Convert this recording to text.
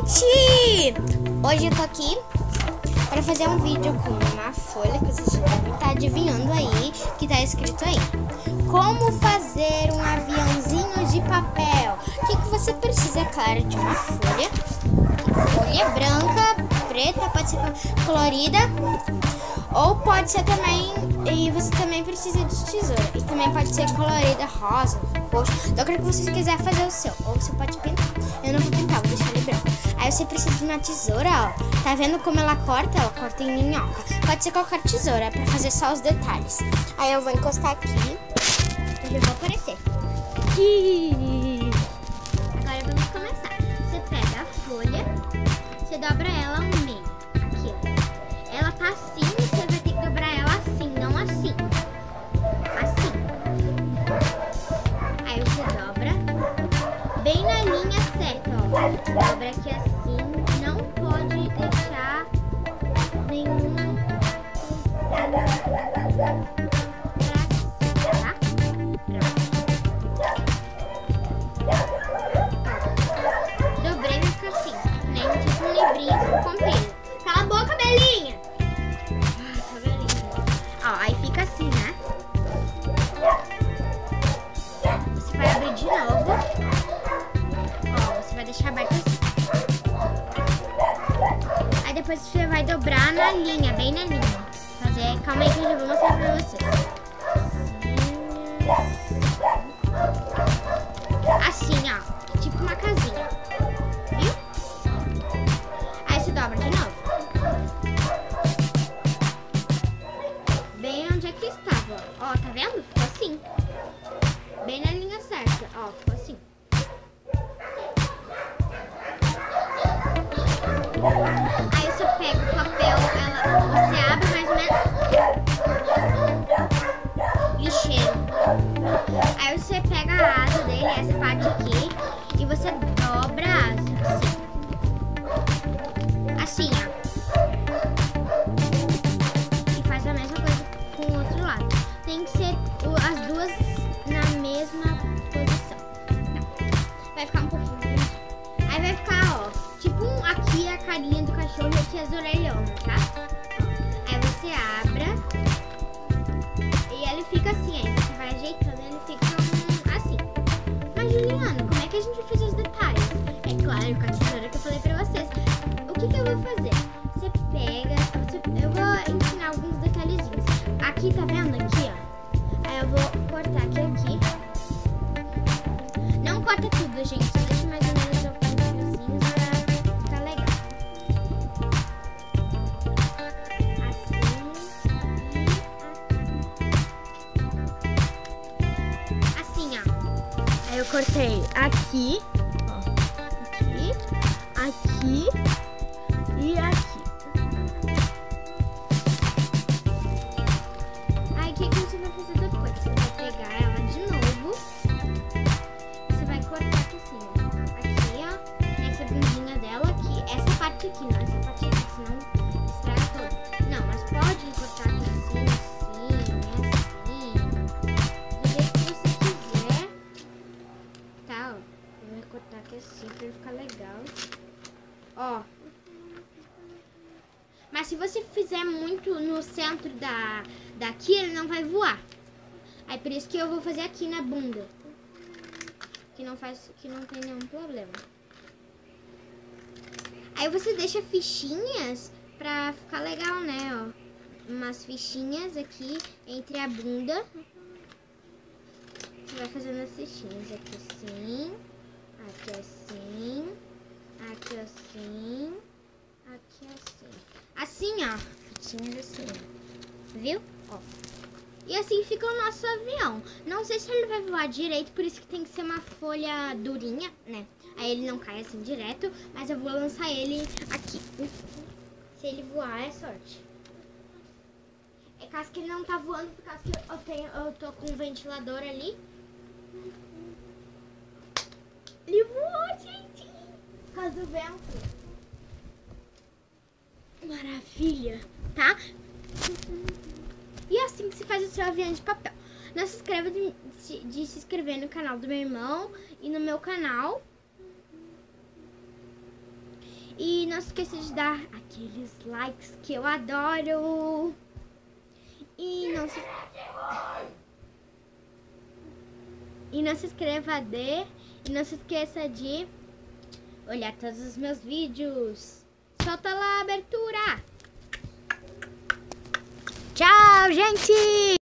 gente! Hoje eu tô aqui para fazer um vídeo com uma folha que vocês já devem estar adivinhando aí, que tá escrito aí: como fazer um aviãozinho de papel. O que você precisa, é claro, de uma folha. Folha branca, preta, pode ser colorida, ou pode ser também, e você também precisa de tesoura, e também pode ser colorida, rosa, roxo, então que você quiser fazer o seu, ou você pode pintar. Eu não vou pintar, vou deixar ele branco. Aí você precisa de uma tesoura, ó, tá vendo como ela corta? Ela corta em minhoca. Pode ser qualquer tesoura, pra fazer só os detalhes. Aí eu vou encostar aqui, e já vou aparecer. Agora vamos começar. Você pega a folha, você dobra ela ao meio, aqui, ó. Ela tá assim, você vai ter que dobrar ela assim, não assim. Assim. Aí você dobra bem na linha certa, ó. Dobra aqui assim, não pode deixar nenhuma tá? Dobrei e fica assim, nem tipo um livrinho com pelo. Cala a boca, Belinha! Ai, Belinha. Ó, aí fica assim, né? Você vai abrir de novo. Ó, você vai deixar aberto assim. Aí depois você vai dobrar na linha, bem na linha. Fazer, calma aí que eu já vou mostrar pra vocês. Assim, ó, tipo uma casinha. Viu? Aí você dobra de novo. Bem onde é que estava, ó. Ó, tá vendo? Ficou assim. Bem na linha certa, ó, ficou assim. Aí você pega o papel, você abre mais ou menos. E o cheiro. Aí você pega a asa dele, essa parte aqui, e você dobra a asa, assim. Assim, ó. E faz a mesma coisa com o outro lado. Tem que ser as duas na mesma posição. Tá. Vai ficar um pouquinho grande. Aí vai ficar, ó, tipo aqui a carinha do cachorro e aqui as orelhonas, tá? Aí você abre e ele fica assim, aí você vai ajeitando e ele fica assim. Mas Juliana, como é que a gente vai fazer os detalhes? É claro, com a tesoura que eu falei pra vocês. O que eu vou fazer? Você pega, eu vou ensinar alguns detalhezinhos. Aqui, tá vendo? Aqui, ó. Aí eu vou cortar aqui. Não corta tudo, gente. Só deixa mais ou menos alguns fiozinhos pra ficar legal. Assim, ó. Aí eu cortei aqui, ó. Aqui e aqui. Aí o que você vai fazer depois? Você vai pegar ela de novo. Você vai cortar aqui assim, ó. Aqui, ó. Essa bundinha dela aqui. Essa parte aqui, não. Essa parte aqui, senão estraga tudo. Não, mas pode cortar aqui assim, do jeito que você quiser. Tá, ó. Eu vou cortar aqui assim pra ele ficar legal. Ó. Mas se você fizer muito no centro daqui, ele não vai voar. Aí por isso que eu vou fazer aqui na bunda. Que não tem nenhum problema. Aí você deixa fichinhas pra ficar legal, né, ó. Umas fichinhas aqui entre a bunda. Você vai fazendo as fichinhas aqui assim. Aqui assim. Aqui assim. Aqui assim. Assim, ó. Fichinhas assim, ó. Viu? Ó. E assim fica o nosso avião. Não sei se ele vai voar direito, por isso que tem que ser uma folha durinha, né? Aí ele não cai assim direto, mas eu vou lançar ele aqui. Se ele voar, é sorte. É caso que ele não tá voando, por causa que eu tô com um ventilador ali. Ele voou, gente! Por causa do vento. Maravilha, tá? E é assim que se faz o seu avião de papel. Não se esqueça de se inscrever no canal do meu irmão e no meu canal. E não se esqueça de dar aqueles likes que eu adoro. E não se esqueça de olhar todos os meus vídeos. Solta lá a abertura. Tchau, gente!